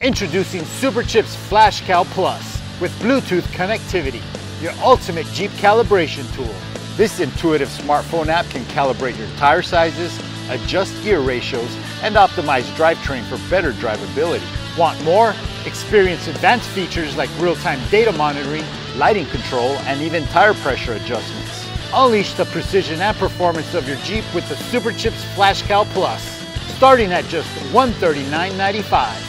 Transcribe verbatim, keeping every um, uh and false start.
Introducing Superchip's Flaschcal Plus with Bluetooth connectivity, your ultimate Jeep calibration tool. This intuitive smartphone app can calibrate your tire sizes, adjust gear ratios, and optimize drivetrain for better drivability. Want more? Experience advanced features like real-time data monitoring, lighting control, and even tire pressure adjustments. Unleash the precision and performance of your Jeep with the Superchip's Flaschcal Plus, starting at just one hundred thirty-nine ninety-five.